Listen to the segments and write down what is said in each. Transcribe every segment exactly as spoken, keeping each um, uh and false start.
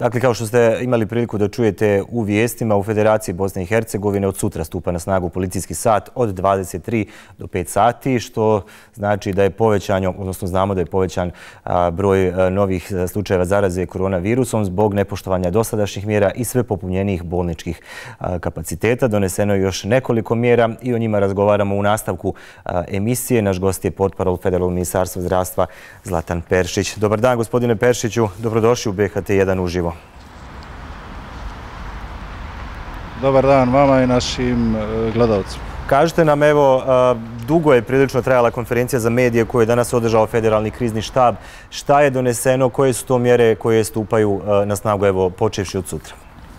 Dakle, kao što ste imali priliku da čujete u vijestima, u Federaciji Bosne i Hercegovine od sutra stupa na snagu policijski sat od dvadeset tri do pet sati, što znači da je povećan, odnosno znamo da je povećan broj novih slučajeva zaraze koronavirusom zbog nepoštovanja dosadašnjih mjera i sve popunjenijih bolničkih kapaciteta. Doneseno je još nekoliko mjera i o njima razgovaramo u nastavku emisije. Naš gost je portparol Federalnog ministarstva zdravstva Zlatan Peršić. Dobar dan, gospodine Peršiću. Dobrodošli u B H T jedan uživo. Dobar dan vama i našim gledalcima. Kažite nam, evo, dugo je prilično trajala konferencija za medije koju je danas održao Federalni krizni štab. Šta je doneseno, koje su to mjere koje stupaju na snagu, evo, počevši od sutra?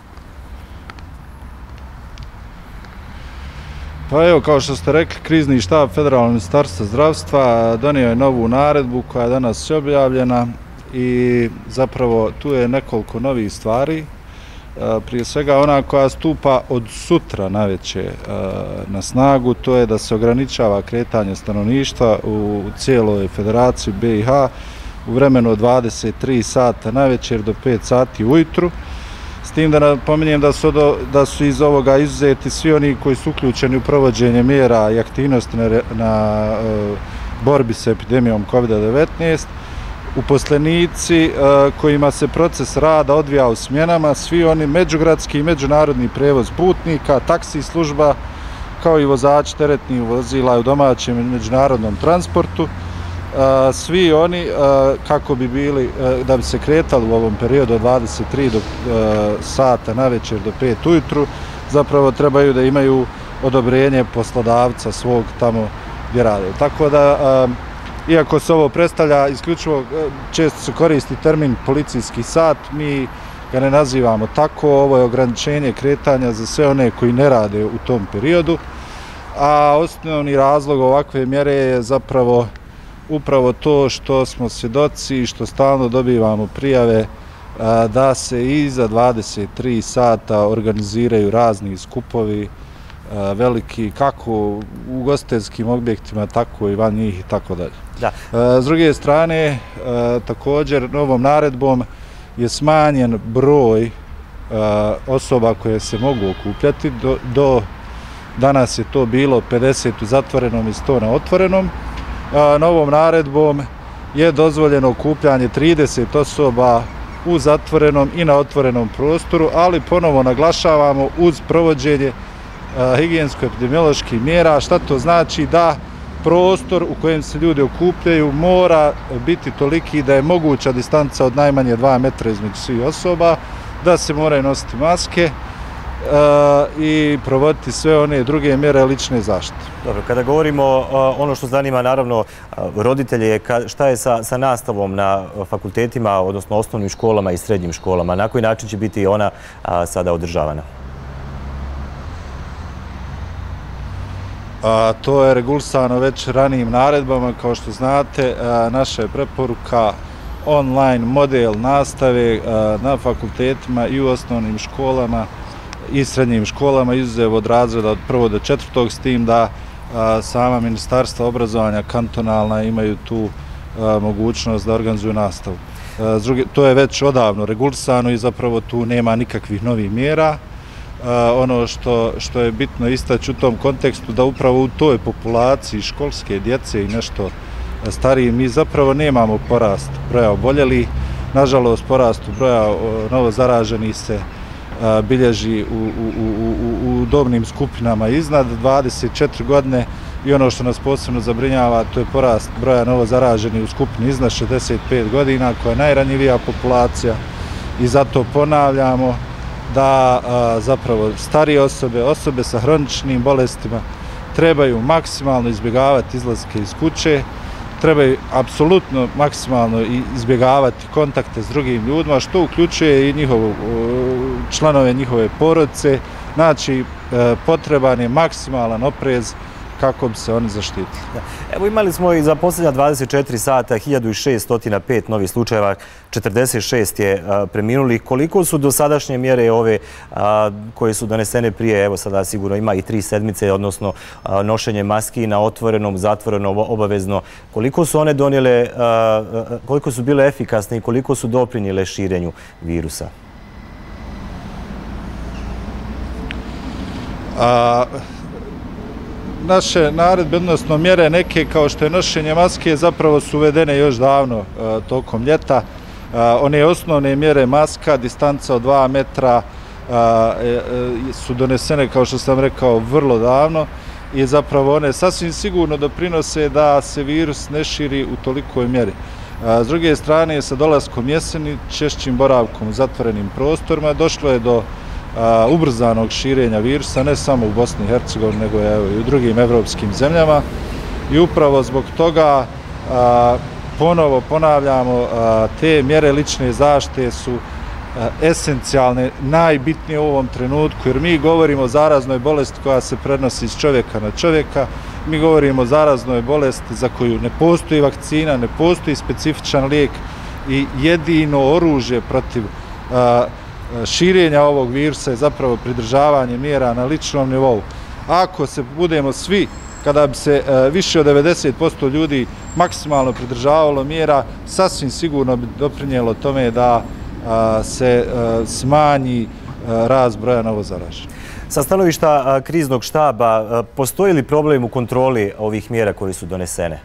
Pa evo, kao što ste rekli, krizni štab Federalnog ministarstva zdravstva donio je novu naredbu koja je danas objavljena i zapravo tu je nekoliko novih stvari. Prije svega ona koja stupa od sutra navečer na snagu, to je da se ograničava kretanje stanovništva u cijeloj federaciji B i H u vremenu od dvadeset tri sata navečer do pet sati ujutru. S tim da napominjem da su, do, da su iz ovoga izuzeti svi oni koji su uključeni u provođenje mjera i aktivnosti na, na uh, borbi s epidemijom kovid devetnaest, uposlenici uh, kojima se proces rada odvija u smjenama, svi oni međugradski i međunarodni prevoz putnika, taksi služba, kao i vozači teretnih vozila u domaćem i međunarodnom transportu. Uh, svi oni uh, kako bi bili, uh, da bi se kretali u ovom periodu od dvadeset tri do, uh, sata navečer do pet ujutru, zapravo trebaju da imaju odobrenje poslodavca svog tamo gdje rade. Tako da, uh, iako se ovo predstavlja isključivo, uh, često se koristi termin policijski sat, mi ga ne nazivamo tako, ovo je ograničenje kretanja za sve one koji ne rade u tom periodu, a osnovni razlog ovakve mjere je zapravo upravo to što smo svjedoci i što stalno dobivamo prijave a, da se i za dvadeset tri sata organiziraju razni skupovi a, veliki, kako u ugostiteljskim objektima, tako i van njih i tako dalje. Da. A, s druge strane, a, također novom naredbom je smanjen broj a, osoba koje se mogu okupljati. Do, do danas je to bilo pedeset u zatvorenom i sto na otvorenom. Novom naredbom je dozvoljeno okupljanje trideset osoba u zatvorenom i na otvorenom prostoru, ali ponovo naglašavamo uz provođenje higijensko-epidemioloških mjera. Šta to znači? Da prostor u kojem se ljudi okupljaju mora biti toliki da je moguća distanca od najmanje dva metra između svih osoba, da se moraju nositi maske i provoditi sve one druge mjere lične zaštite. Dobro, kada govorimo, ono što zanima naravno roditelje je šta je sa, sa nastavom na fakultetima, odnosno osnovnim školama i srednjim školama. Na koji način će biti ona a, sada održavana? A, to je regulisano već ranijim naredbama. Kao što znate, a, naša je preporuka online model nastave a, na fakultetima i u osnovnim školama i srednjim školama, izuzev od razreda od prvog do četvrtog, s tim da a, sama ministarstva obrazovanja kantonalna imaju tu a, mogućnost da organizuju nastavu. A, druge, to je već odavno regulisano i zapravo tu nema nikakvih novih mjera. A, ono što, što je bitno istaći u tom kontekstu da upravo u toj populaciji školske djece i nešto stariji mi zapravo nemamo porast broja oboljelih. Nažalost, porast broja novo zaraženih se bilježi u, u, u, u dobnim skupinama iznad dvadeset četiri godine i ono što nas posebno zabrinjava, to je porast broja novo zaraženih u skupini iznad šezdeset pet godina, koja je najranjivija populacija, i zato ponavljamo da a, zapravo starije osobe, osobe sa hroničnim bolestima trebaju maksimalno izbjegavati izlaske iz kuće, trebaju apsolutno maksimalno izbjegavati kontakte s drugim ljudima, što uključuje i njihovu, članove njihove porodice. Znači, potreban je maksimalan oprez kako bi se oni zaštitili. Evo, imali smo i za posljednja dvadeset četiri sata hiljadu šeststo pet novih slučajeva, četrdeset šest je preminulih. Koliko su dosadašnje mjere ove koje su donesene prije, evo sada sigurno ima i tri sedmice, odnosno nošenje maski na otvorenom, zatvorenom, obavezno, koliko su one donijele, koliko su bile efikasne i koliko su doprinijele širenju virusa? Naše naredbe, odnosno mjere neke kao što je nošenje maske, zapravo su uvedene još davno tokom ljeta. One osnovne mjere maska, distanca od dva metra su donesene, kao što sam rekao, vrlo davno i zapravo one sasvim sigurno doprinose da se virus ne širi u tolikoj mjeri. S druge strane, sa dolaskom jeseni, češćim boravkom u zatvorenim prostorima, došlo je do ubrzanog širenja virusa, ne samo u Bosni i Hercegovini, nego i u drugim evropskim zemljama. I upravo zbog toga ponovo ponavljamo, te mjere lične zaštite su esencijalne, najbitnije u ovom trenutku, jer mi govorimo o zaraznoj bolesti koja se prenosi iz čovjeka na čovjeka, mi govorimo o zaraznoj bolesti za koju ne postoji vakcina, ne postoji specifičan lijek i jedino oružje protiv širenja ovog virusa je zapravo pridržavanje mjera na ličnom nivou. Ako se budemo svi, kada bi se više od devedeset posto ljudi maksimalno pridržavalo mjera, sasvim sigurno bi doprinijelo tome da se smanji rast broja novozaraženih. Sa stanovišta kriznog štaba, postoji li problem u kontroli ovih mjera koje su donesene?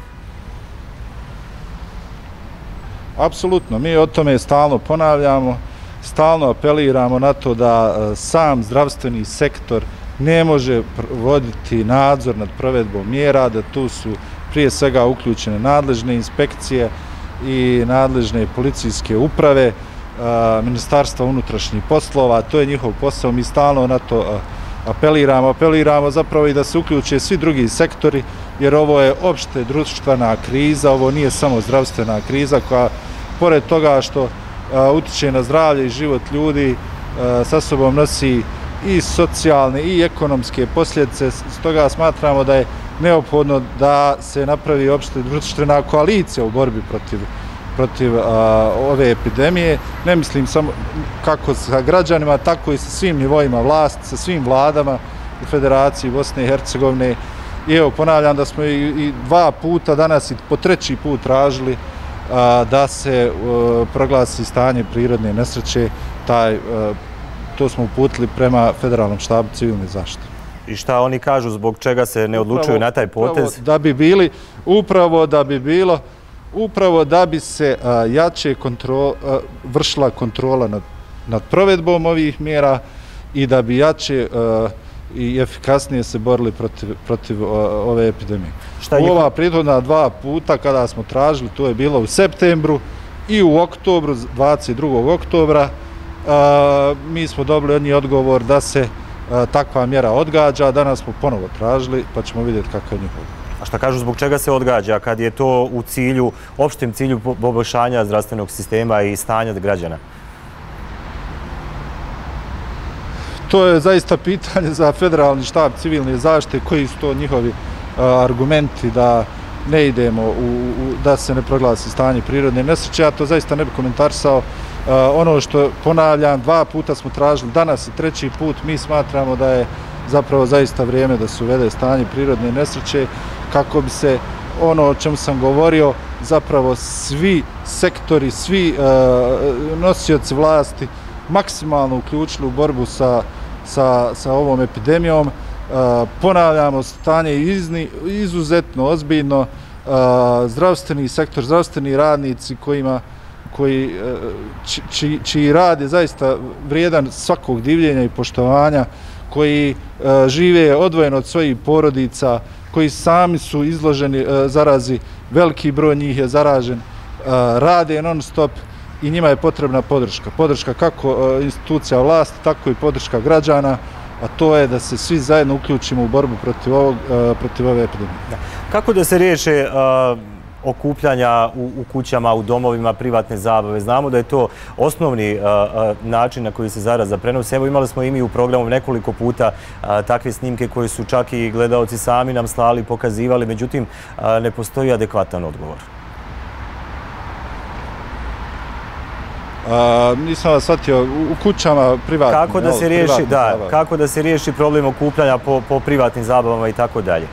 Apsolutno, mi o tome stalno ponavljamo, stalno apeliramo na to da sam zdravstveni sektor ne može voditi nadzor nad provedbom mjera, da tu su prije svega uključene nadležne inspekcije i nadležne policijske uprave, Ministarstva unutrašnjih poslova, to je njihov posao, mi stalno na to apeliramo, apeliramo zapravo i da se uključe svi drugi sektori, jer ovo je opšte društvena kriza, ovo nije samo zdravstvena kriza koja, pored toga što utiče na zdravlje i život ljudi, sa sobom nosi i socijalne i ekonomske posljedice, stoga smatramo da je neophodno da se napravi opšte društvena koalicija u borbi protiv protiv ove epidemije. Ne mislim samo kako sa građanima, tako i sa svim nivoima vlasti, sa svim vladama u Federaciji Bosne i Hercegovine. I evo, ponavljam da smo i dva puta danas i po treći put tražili da se proglasi stanje prirodne nesreće. To smo uputili prema Federalnom štabu civilne zaštite. I šta oni kažu, zbog čega se ne odlučuju na taj potez? Da bi bili, upravo da bi bilo Upravo da bi se jače vršila kontrola nad provedbom ovih mjera i da bi jače i efikasnije se borili protiv ove epidemije. U ova prethodna dva puta kada smo tražili, to je bilo u septembru i u oktobru, dvadeset drugog oktobra, mi smo dobili od njih odgovor da se takva mjera odgađa, danas smo ponovo tražili pa ćemo vidjeti kako je njihov. A šta kažu, zbog čega se odgađa kad je to u cilju, opštem cilju poboljšanja zdravstvenog sistema i stanja građana? To je zaista pitanje za Federalni štab civilne zaštite, koji su to njihovi argumenti da ne idemo, da se ne proglasi stanje prirodne nesreće. Ja to zaista ne bih komentarisao. Ono što ponavljam, dva puta smo tražili, danas i treći put, mi smatramo da je zapravo zaista vrijeme da se uvede stanje prirodne nesreće, kako bi se ono o čemu sam govorio, zapravo svi sektori, svi nosioci vlasti maksimalno uključili u borbu sa ovom epidemijom. Ponavljamo, stanje je izuzetno ozbiljno. Zdravstveni sektor, zdravstveni radnici čiji rad je zaista vrijedan svakog divljenja i poštovanja, koji žive odvojeno od svojih porodica, koji sami su izloženi zarazi, veliki broj njih je zaražen, rade non stop i njima je potrebna podrška. Podrška kako institucija vlasti, tako i podrška građana, a to je da se svi zajedno uključimo u borbu protiv ove epidemije. Kako da se riješe okupljanja u kućama, u domovima, privatne zabave? Znamo da je to osnovni način na koji se zaraza prenosi. Evo, imali smo i mi u programu nekoliko puta takve snimke koje su čak i gledaoci sami nam slali, pokazivali, međutim ne postoji adekvatan odgovor. Nisam vas shvatio, u kućama privatnim. Kako da se riješi, da, kako da se riješi problem okupljanja po privatnim zabavama i tako dalje?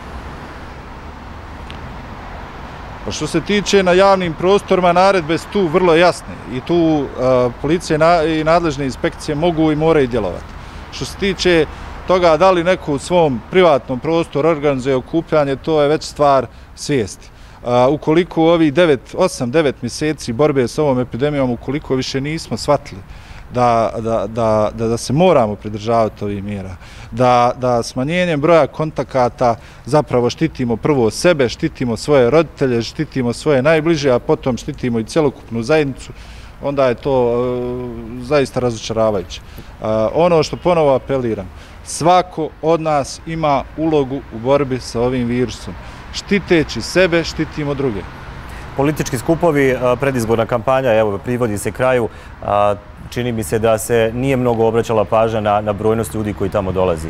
Što se tiče na javnim prostorima, naredbe su tu vrlo jasne i tu policija i nadležne inspekcije mogu i moraju djelovati. Što se tiče toga da li neko u svom privatnom prostoru organizuje okupljanje, to je već stvar svijesti. Ukoliko u ovih osam devet mjeseci borbe s ovom epidemijom, ukoliko više nismo shvatili da, da, da, da, da se moramo pridržavati ovih mjera, da, da smanjenjem broja kontakata zapravo štitimo prvo sebe, štitimo svoje roditelje, štitimo svoje najbliže, a potom štitimo i celokupnu zajednicu, onda je to uh, zaista razočaravajuće. Uh, ono što ponovo apeliram, svako od nas ima ulogu u borbi sa ovim virusom. Štiteći sebe, štitimo druge. Politički skupovi, predizborna kampanja, evo, privodi se kraju. Čini mi se da se nije mnogo obraćala pažnja na, na brojnost ljudi koji tamo dolazi.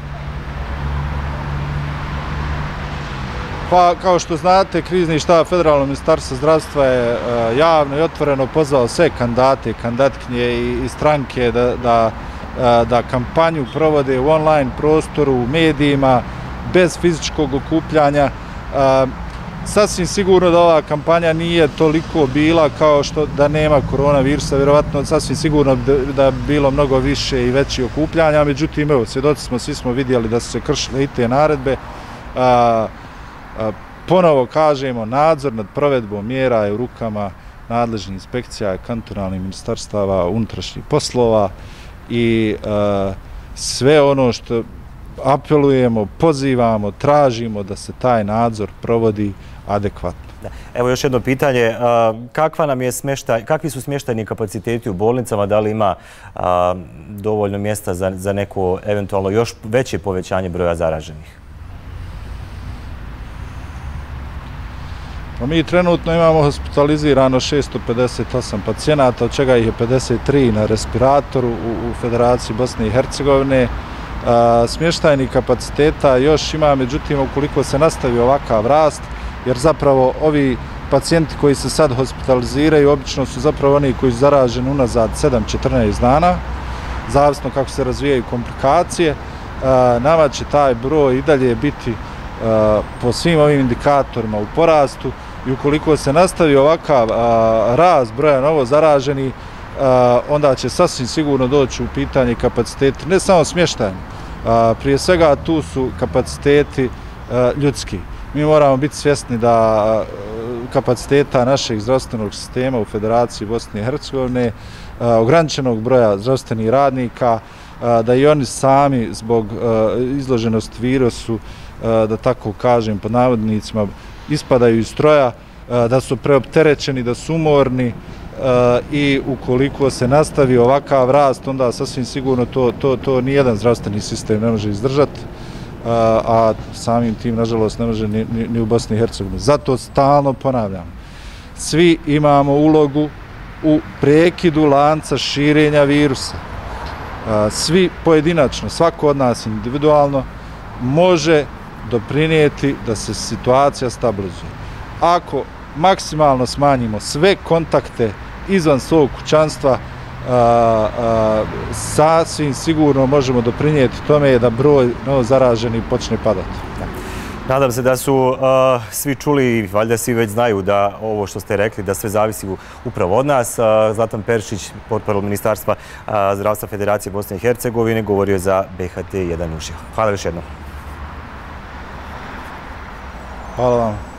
Pa, kao što znate, krizni štab Federalnog ministarstva zdravstva je javno i otvoreno pozvao sve kandidate, kandidatkinje i, i stranke da, da, da kampanju provode u online prostoru, u medijima, bez fizičkog okupljanja. Sasvim sigurno da ova kampanja nije toliko bila kao što da nema koronavirusa, vjerovatno sasvim sigurno da bi bilo mnogo više i veći okupljanja, međutim, evo, svjedoci smo, svi smo vidjeli da su se kršile i te naredbe. A, a, ponovo kažemo, nadzor nad provedbom mjera je u rukama nadležnih inspekcija, kantonalnih ministarstava, unutrašnjih poslova i a, sve ono što apelujemo, pozivamo, tražimo da se taj nadzor provodi adekvatno. Evo još jedno pitanje. Kakva nam je smještaj, kakvi su smještajni kapaciteti u bolnicama? Da li ima a, dovoljno mjesta za, za neko eventualno još veće povećanje broja zaraženih? Mi trenutno imamo hospitalizirano šesto pedeset osam pacijenata, od čega ih je pedeset tri na respiratoru u, u Federaciji Bosne i Hercegovine. Smještajnih kapaciteta još ima, međutim, ukoliko se nastavi ovakav rast, jer zapravo ovi pacijenti koji se sad hospitaliziraju obično su zapravo oni koji su zaraženi unazad sedam do četrnaest dana, zavisno kako se razvijaju komplikacije. Nama će taj broj i dalje biti po svim ovim indikatorima u porastu i ukoliko se nastavi ovakav rast broja novo zaraženih, onda će sasvim sigurno doći u pitanje kapaciteti, ne samo smještajni, prije svega tu su kapaciteti ljudski. Mi moramo biti svjesni da kapaciteta našeg zdravstvenog sistema u Federaciji Bosne i Hercegovine, ograničenog broja zdravstvenih radnika, da i oni sami zbog izloženosti virusu, da tako kažem pod navodnicima, ispadaju iz stroja, da su preopterećeni, da su umorni, i ukoliko se nastavi ovakav rast, onda sasvim sigurno to, to, to nijedan zdravstveni sistem ne može izdržati, a samim tim, nažalost, ne može ni, ni, ni u Bosni i Hercegovini. Zato stalno ponavljam, svi imamo ulogu u prekidu lanca širenja virusa. Svi pojedinačno, svako od nas individualno, može doprinijeti da se situacija stabilizuje. Ako maksimalno smanjimo sve kontakte izvan svog kućanstva, a, a, sasvim sigurno možemo doprinijeti tome da broj novo zaraženih počne padati. Nadam se da su uh, svi čuli i valjda svi već znaju da ovo što ste rekli da sve zavisi upravo od nas. Uh, Zlatan Perišić, portparol Ministarstva uh, zdravstva Federacije Bosne i Hercegovine, govorio za B H T jedan uživo. Hvala još jednom. Hvala vam.